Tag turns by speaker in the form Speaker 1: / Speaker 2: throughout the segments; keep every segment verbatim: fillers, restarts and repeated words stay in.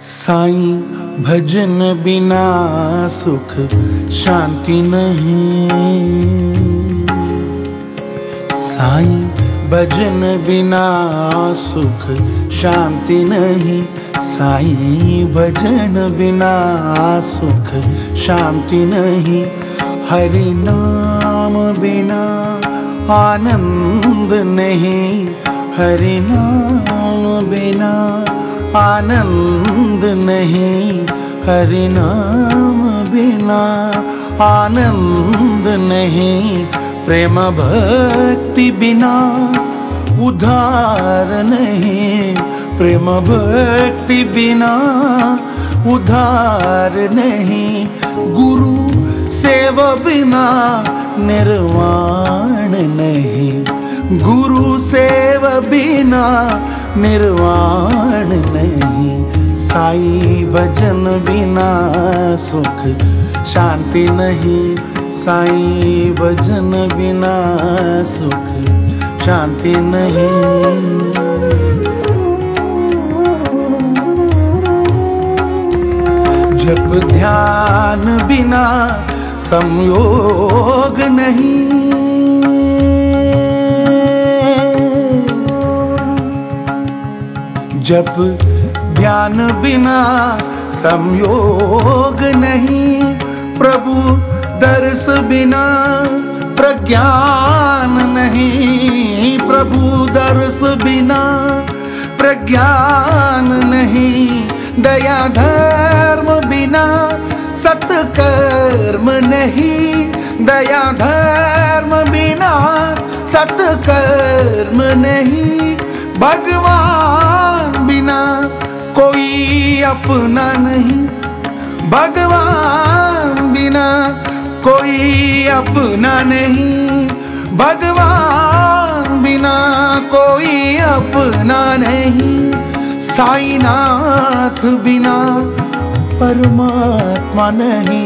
Speaker 1: साईं भजन बिना सुख शांति नहीं। साईं भजन बिना सुख शांति नहीं। साईं भजन बिना सुख शांति नहीं। हरि नाम बिना आनंद नहीं। हरि नाम बिना आनंद नहीं। हरि नाम बिना आनंद नहीं। प्रेम भक्ति बिना उद्धार नहीं। प्रेम भक्ति बिना उद्धार नहीं। गुरु सेव बिना निर्वाण नहीं। गुरु सेव बिना निर्वाण नहीं। साईं भजन बिना सुख शांति नहीं। साईं भजन बिना सुख शांति नहीं। जप ध्यान बिना संयोग नहीं। जप ध्यान बिना संयोग नहीं। प्रभु दर्श बिना प्रज्ञान नहीं। प्रभु दर्श बिना प्रज्ञान नहीं। दया धर्म बिना सत्कर्म नहीं। दया धर्म बिना सत्कर्म नहीं। भगवान बिना कोई अपना नहीं। भगवान बिना कोई अपना नहीं। भगवान बिना कोई अपना नहीं। साईनाथ बिना परमात्मा नहीं।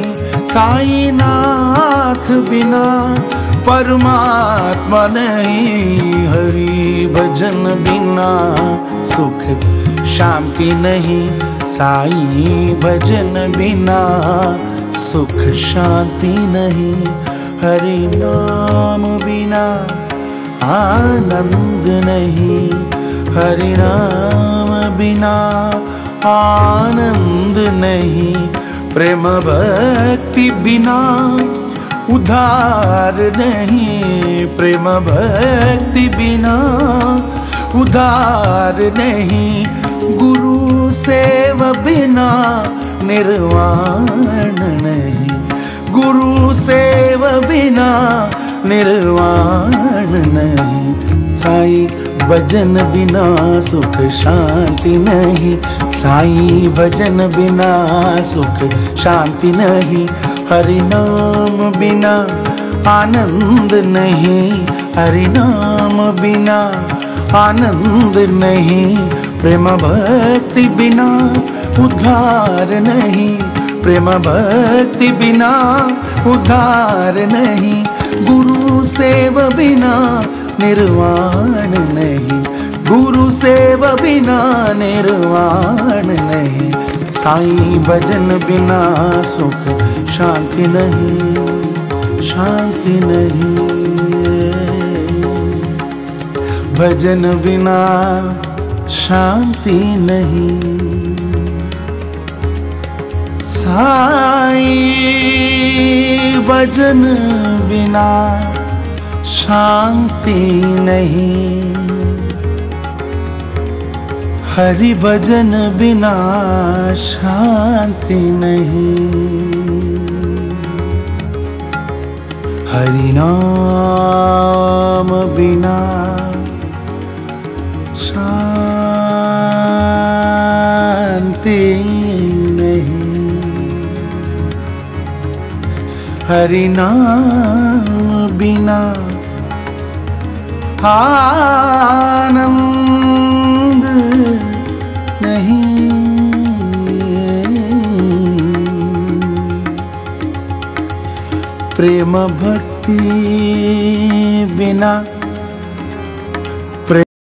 Speaker 1: साईनाथ बिना परमात्मा नहीं। हरि भजन बिना सुख शांति नहीं। साईं भजन बिना सुख शांति नहीं। हरि नाम बिना आनंद नहीं। हरि नाम बिना आनंद नहीं। प्रेम भक्ति बिना उद्धार नहीं। प्रेम भक्ति बिना उद्धार नहीं। गुरु सेव बिना निर्वाण नहीं। गुरु सेव बिना निर्वाण नहीं। साईं भजन बिना सुख शांति नहीं। साईं भजन बिना सुख शांति नहीं। हरि नाम बिना आनंद नहीं। हरि नाम बिना आनंद नहीं। प्रेम भक्ति बिना उद्धार नहीं। प्रेम भक्ति बिना उद्धार नहीं। गुरु सेव बिना निर्वाण नहीं। गुरु सेव बिना निर्वाण नहीं। साईं भजन बिना सुख शांति नहीं। शांति नहीं। भजन बिना शांति नहीं। साईं भजन बिना शांति नहीं। हरि भजन बिना शांति नहीं। हरि नाम बिना शांति नहीं। हरि नाम बिना आनंद नहीं। प्रेम भक्ति बिना